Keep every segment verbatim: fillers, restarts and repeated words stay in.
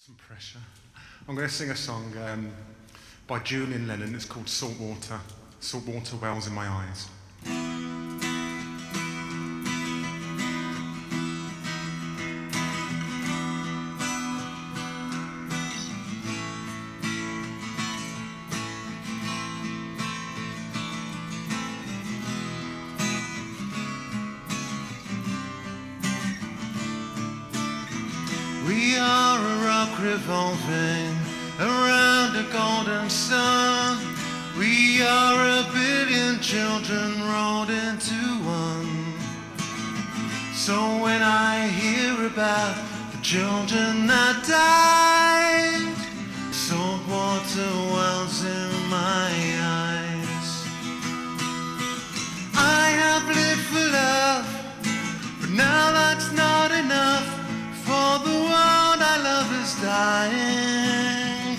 Some pressure. I'm going to sing a song um, by Julian Lennon. It's called Salt Water. Salt water wells in my eyes. We are a rock revolving around a golden sun. We are a billion children rolled into one. So when I hear about the children that died, salt water wells in my eyes. I have lived for love, but now that's not enough. For the world I love is dying.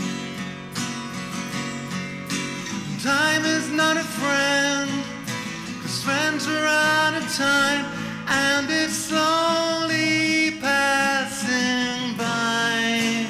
Time is not a friend, 'cause friends are out of time, and it's slowly passing by.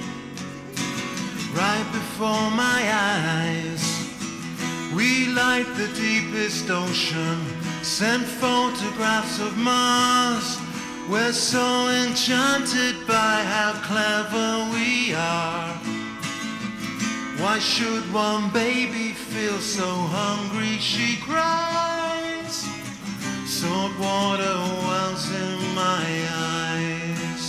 Right before my eyes, we light the deepest ocean, send photographs of Mars. We're so enchanted by how clever we are. Why should one baby feel so hungry she cries? Salt water wells in my eyes.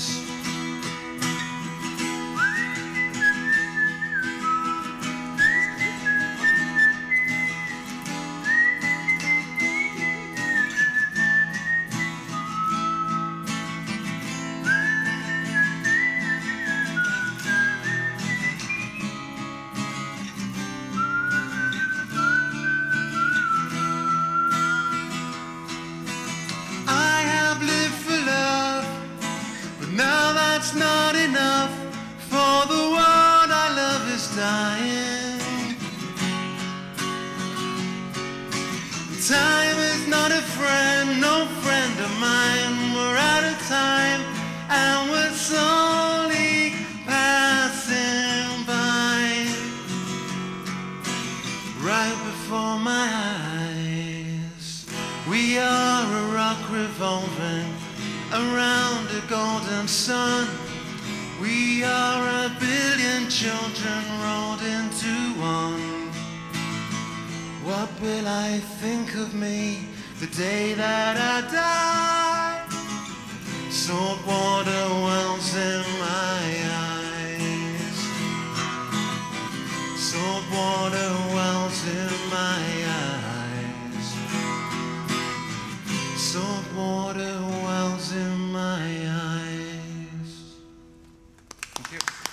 Now that's not enough, for the world I love is dying. Time is not a friend, no friend of mine. We're out of time, and we're slowly passing by. Right before my eyes, we are a rock revolving around a golden sun. We are a billion children rolled into one. What will I think of me the day that I die? Salt water wells in my eyes. Salt water wells in my eyes. Salt water wells in my eyes. Thank you.